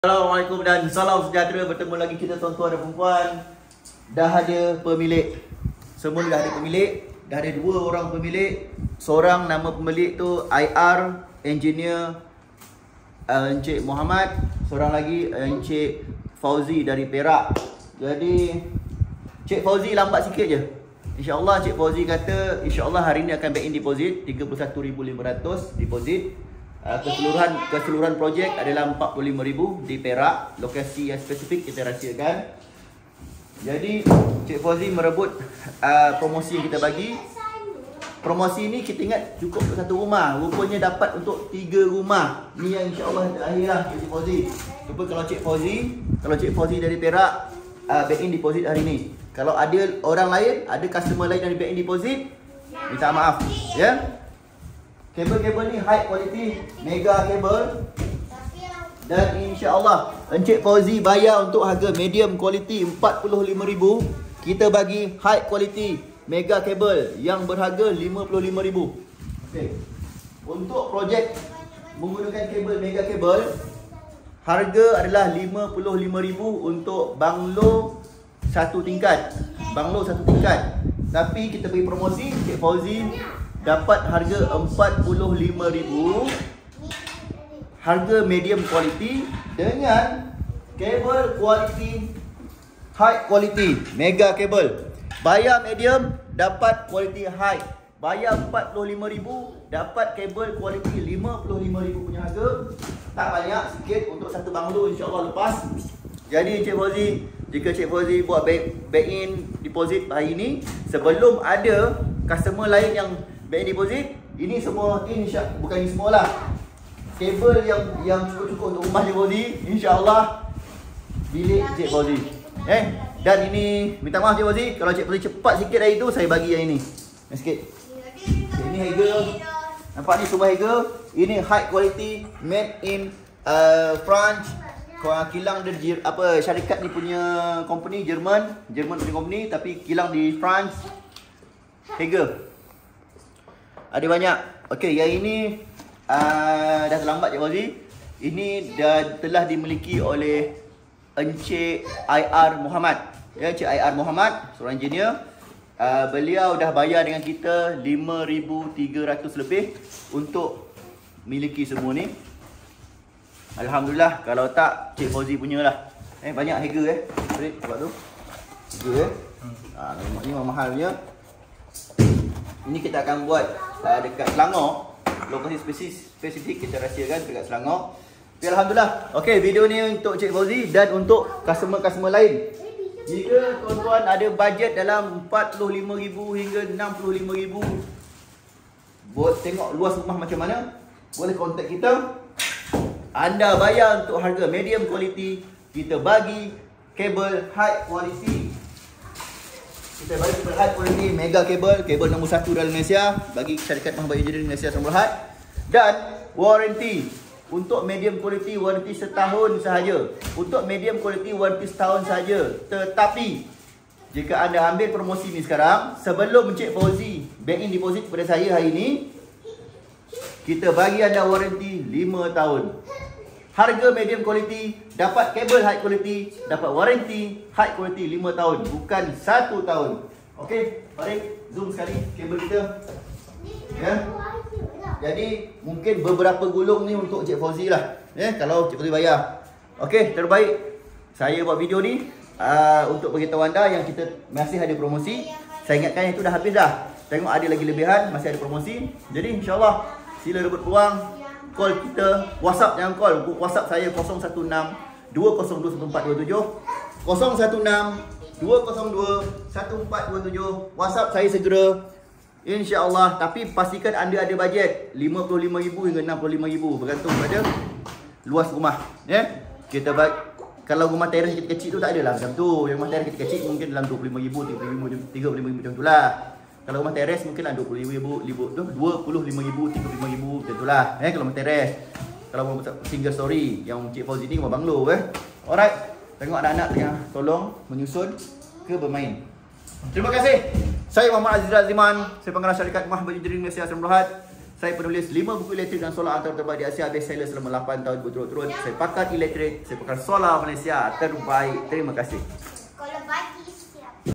Assalamualaikum dan salam sejahtera. Bertemu lagi kita tuan-tuan dan perempuan. Dah ada pemilik. Semua dah ada pemilik. Dah ada 2 orang pemilik. Seorang nama pemilik tu IR Engineer Encik Muhammad. Seorang lagi Encik Fauzi dari Perak. Jadi Cik Fauzi lambat sikit je. InsyaAllah Cik Fauzi kata InsyaAllah hari ni akan back in deposit 31,500 deposit. Keseluruhan projek adalah 45,000 di Perak. Lokasi yang spesifik kita rahsiakan. Jadi Cik Fauzi merebut promosi yang kita bagi. Promosi ni kita ingat cukup untuk 1 rumah. Rupanya dapat untuk 3 rumah. Ni yang insyaAllah terakhir lah Cik Fauzi. Cuba kalau Cik Fauzi dari Perak back in deposit hari ni. Kalau ada orang lain, ada customer lain yang back in deposit, minta maaf ya. Kabel-kabel ni high quality, mega kabel. Dan insya-Allah Encik Fauzi bayar untuk harga medium quality 45,000. Kita bagi high quality mega kabel yang berharga 55,000. Okey. Untuk projek menggunakan kabel mega kabel, harga adalah 55,000 untuk banglo 1 tingkat. Banglo 1 tingkat. Tapi kita bagi promosi Encik Fauzi dapat harga 45,000, harga medium quality dengan kabel quality high quality mega kabel. Bayar medium dapat quality high. Bayar 45,000 dapat kabel quality 55,000 punya harga. Tak banyak, sikit untuk satu banglo insya-Allah lepas. Jadi Cik Fauzi, jika Cik Fauzi buat back in deposit hari ini sebelum ada customer lain yang back deposit, ini semua bukan ini semualah. Kabel yang cukup-cukup untuk rumah Cik Fauzi, insya-Allah bilik Cik Fauzi. Dan ini minta maaf Cik Fauzi, kalau Cik Fauzi cepat sikit dari itu saya bagi yang ini. Sikit. Ini harga. Nampak ni semua harga. Ini high quality made in France. Kilang dia syarikat ni punya company Jerman punya company tapi kilang di France. Harga ada banyak. Okey, yang ini dah terlambat Cik Fauzi. Ini dah telah dimiliki oleh Encik IR Muhammad. Ya, Encik IR Muhammad, seorang engineer. Beliau dah bayar dengan kita 5,300 lebih untuk miliki semua ni. Alhamdulillah, kalau tak Cik Fauzi punya lah. Banyak harga Farid, buat tu. Harga ni memang mahal punya. Ini kita akan buat dekat Selangor. Lokasi spesifik kita rahsiakan dekat Selangor. Tapi Alhamdulillah. Okey, video ni untuk Cik Fauzi dan untuk customer-customer lain. Jika tuan-tuan ada bajet dalam 45,000 hingga 65,000 buat tengok luas rumah macam mana, boleh kontak kita. Anda bayar untuk harga medium quality, kita bagi kabel high quality. Kita bagi kabel high quality mega kabel nombor 1 dalam Malaysia bagi syarikat Muhammad Engineering Malaysia Sdn Bhd. Dan warranty untuk medium quality warranty setahun sahaja. Untuk medium quality warranty setahun sahaja. Tetapi jika anda ambil promosi ni sekarang, sebelum Encik Fauzi back in deposit kepada saya hari ini, kita bagi anda warranty 5 tahun. Harga medium quality, dapat kabel high quality, dapat warranty high quality 5 tahun, bukan 1 tahun. Okey, mari zoom sekali kabel kita. Ya. Jadi mungkin beberapa gulung ni untuk Cik Fauzi lah. Kalau Cik Fauzi bayar. Okey, terbaik saya buat video ni untuk beritahu anda yang kita masih ada promosi. Saya ingatkan yang itu dah habis dah. Tengok ada lagi lebihan, masih ada promosi. Jadi insya-Allah sila rebut peluang. Call kita, WhatsApp jangan call. WhatsApp saya 016 202 1427. 016 202 1427. WhatsApp saya segera. InsyaAllah. Tapi pastikan anda ada bajet 55,000 hingga 65,000. Bergantung pada luas rumah. Kita kalau rumah teres kecil-kecil tu tak adalah macam tu. Yang rumah teres kecil-kecil mungkin dalam 25,000, 35,000 macam tu lah. Kalau rumah teres mungkin lah 25,000, 25,000, 35,000 macam tu lah. Kalau rumah teres. Kalau rumah single story yang Cik Fauzi ni rumah banglo. Alright. Tengok anak-anak tengah tolong menyusun ke bermain. Terima kasih. Saya Muhammad Aziz Raziman, saya pengarah syarikat Muhammad Engineering Malaysia Sdn Bhd. Saya penulis 5 buku elektrik dan solar antara terbaik di Asia, best seller selama 8 tahun berturut-turut. Saya pakar elektrik, saya pakar solar Malaysia terbaik. Terima kasih.